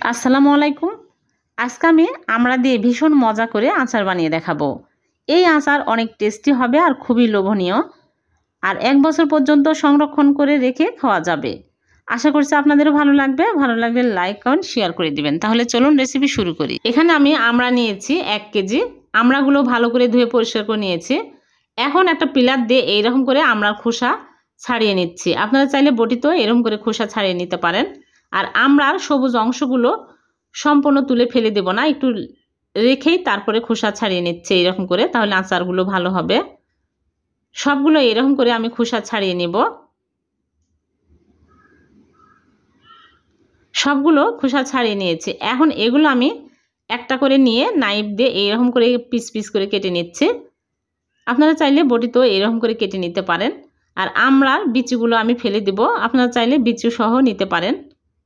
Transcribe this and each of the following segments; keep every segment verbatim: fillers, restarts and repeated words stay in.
আসসালামু আলাইকুম। আজকে আমি আমরা দিয়ে ভীষণ মজা করে আচার বানিয়ে দেখাবো। এই আচার অনেক টেস্টি হবে আর খুবই লোভনীয়, আর এক বছর পর্যন্ত সংরক্ষণ করে রেখে খাওয়া যাবে। আশা করছি আপনাদেরও ভালো লাগবে। ভালো লাগলে লাইক কমেন্ট শেয়ার করে দিবেন। তাহলে চলুন রেসিপি শুরু করি। এখানে আমি আমড়া নিয়েছি এক কেজি। আমড়াগুলো ভালো করে ধুয়ে পরিষ্কার করে নিয়েছি। এখন একটা পিলার দিয়ে এইরকম করে আমড়ার খোসা ছাড়িয়ে নিচ্ছি। আপনারা চাইলে বটিতেও এরকম করে খোসা ছাড়িয়ে নিতে পারেন। আর আমড়ার সবুজ অংশগুলো সম্পূর্ণ তুলে ফেলে দেব না, একটু রেখেই তারপরে খোসা ছাড়িয়ে নিচ্ছে এরকম করে, তাহলে আচারগুলো ভালো হবে। সবগুলো এরকম করে আমি খোসা ছাড়িয়ে নেব। সবগুলো খোসা ছাড়িয়ে নিয়েছি। এখন এগুলো আমি একটা করে নিয়ে নাইফ দিয়ে এইরকম করে পিস পিস করে কেটে নিচ্ছি। আপনারা চাইলে বটিতেও এরকম করে কেটে নিতে পারেন। আর আমড়ার বিচিগুলো আমি ফেলে দেব, আপনারা চাইলে বিচি সহ নিতে পারেন।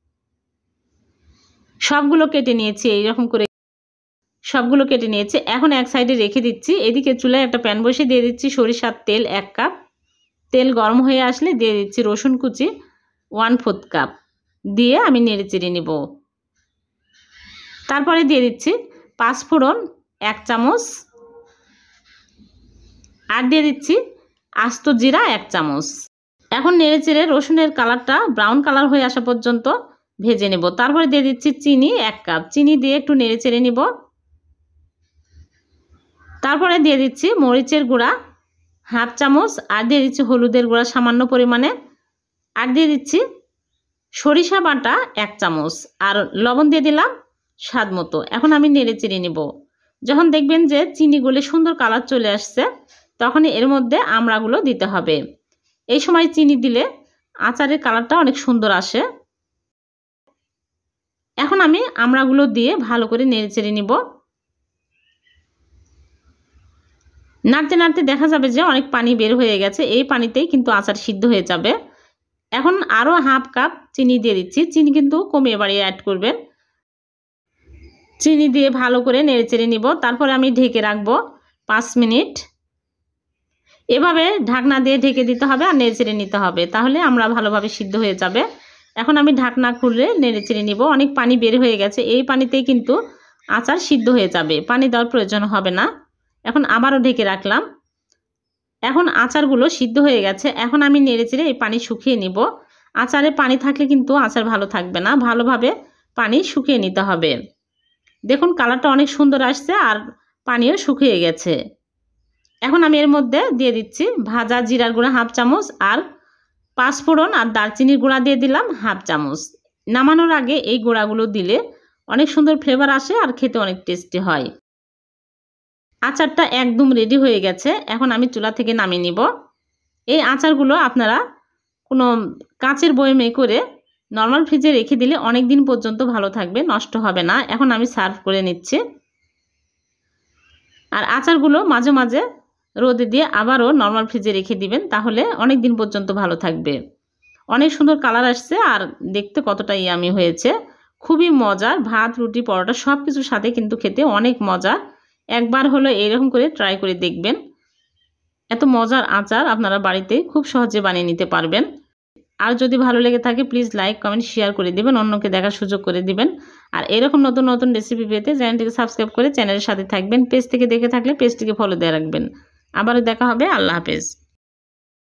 সবগুলো কেটে নিয়েছি এইরকম করে, সবগুলো কেটে নিয়েছি। এখন এক সাইডে রেখে দিচ্ছি। এদিকে চুলায় একটা প্যান বসিয়ে দিয়ে দিচ্ছি সরিষার তেল এক কাপ। তেল গরম হয়ে আসলে দিয়ে দিচ্ছি রসুন কুচি ওয়ান ফোর্থ কাপ, দিয়ে আমি নেড়ে চেড়ে নেব। তারপরে দিয়ে দিচ্ছি পাঁচফোড়ন এক চামচ, আর দিয়ে দিচ্ছি আস্ত জিরা এক চামচ। এখন নেড়ে চেড়ে রসুনের কালারটা ব্রাউন কালার হয়ে আসা পর্যন্ত ভেজে নেব। তারপরে দিয়ে দিচ্ছি চিনি এক কাপ, চিনি দিয়ে একটু নেড়ে চেড়ে নেব। তারপরে দিয়ে দিচ্ছি মরিচের গুঁড়া হাফ চামচ, আর দিয়ে দিচ্ছি হলুদের গুঁড়া সামান্য পরিমাণে, আর দিয়ে দিচ্ছি সরিষা বাটা এক চামচ, আর লবণ দিয়ে দিলাম স্বাদ মতো। এখন আমি নেড়ে চেড়ে নেব। যখন দেখবেন যে চিনি গলে সুন্দর কালার চলে আসছে, তখনই এর মধ্যে আমড়াগুলো দিতে হবে। এই সময় চিনি দিলে আচারের কালারটা অনেক সুন্দর আসে। এখন আমি আমড়াগুলো দিয়ে ভালো করে নেড়ে চেড়ে নিব। নাড়তে নাড়তে দেখা যাবে যে অনেক পানি বের হয়ে গেছে। এই পানিতেই কিন্তু আচার সিদ্ধ হয়ে যাবে। এখন আরও হাফ কাপ চিনি দিয়ে দিচ্ছি। চিনি কিন্তু কমিয়ে বাড়িয়ে অ্যাড করবেন। চিনি দিয়ে ভালো করে নেড়ে চেড়ে নিব। তারপরে আমি ঢেকে রাখবো পাঁচ মিনিট। এভাবে ঢাকনা দিয়ে ঢেকে দিতে হবে আর নেড়ে চেড়ে নিতে হবে, তাহলে আমরা ভালোভাবে সিদ্ধ হয়ে যাবে। এখন আমি ঢাকনা খুলে নেড়ে চেড়ে নিব। অনেক পানি বের হয়ে গেছে, এই পানিতেই কিন্তু আচার সিদ্ধ হয়ে যাবে, পানি দেওয়ার প্রয়োজন হবে না। এখন আবারও ঢেকে রাখলাম। এখন আচারগুলো সিদ্ধ হয়ে গেছে। এখন আমি নেড়ে চেড়ে এই পানি শুকিয়ে নিব। আচারে পানি থাকলে কিন্তু আচার ভালো থাকবে না, ভালোভাবে পানি শুকিয়ে নিতে হবে। দেখুন কালারটা অনেক সুন্দর আসছে আর পানিও শুকিয়ে গেছে। এখন আমি এর মধ্যে দিয়ে দিচ্ছি ভাজা জিরার গুঁড়া হাফ চামচ, আর পাঁচফোড়ন আর দারচিনির গুঁড়া দিয়ে দিলাম হাফ চামচ। নামানোর আগে এই গুঁড়াগুলো দিলে অনেক সুন্দর ফ্লেভার আসে আর খেতে অনেক টেস্টি হয়। আচারটা একদম রেডি হয়ে গেছে। এখন আমি চুলা থেকে নামিয়ে নিব। এই আচারগুলো আপনারা কোনো কাঁচের বয়মে করে নর্মাল ফ্রিজে রেখে দিলে অনেক দিন পর্যন্ত ভালো থাকবে, নষ্ট হবে না। এখন আমি সার্ভ করে নিচ্ছি। আর আচারগুলো মাঝে মাঝে রোদে দিয়ে আবারও নর্মাল ফ্রিজে রেখে দিবেন, তাহলে অনেক দিন পর্যন্ত ভালো থাকবে। অনেক সুন্দর কালার আসছে আর দেখতে কতটা ইয়ামি হয়েছে। খুবই মজার, ভাত রুটি পরোটা সব কিছুর সাথে কিন্তু খেতে অনেক মজা। একবার হলো এরকম করে ট্রাই করে দেখবেন। এত মজার আচার আপনারা বাড়িতে খুব সহজে বানিয়ে নিতে পারবেন। আর যদি ভালো লেগে থাকে প্লিজ লাইক কমেন্ট শেয়ার করে দিবেন, অন্যকে দেখার সুযোগ করে দিবেন। আর এরকম নতুন নতুন রেসিপি পেতে চ্যানেলটিকে সাবস্ক্রাইব করে চ্যানেলের সাথে থাকবেন। পেজ থেকে দেখে থাকলে পেজটিকে ফলো দিয়ে রাখবেন। আবারও দেখা হবে। আল্লাহ হাফেজ।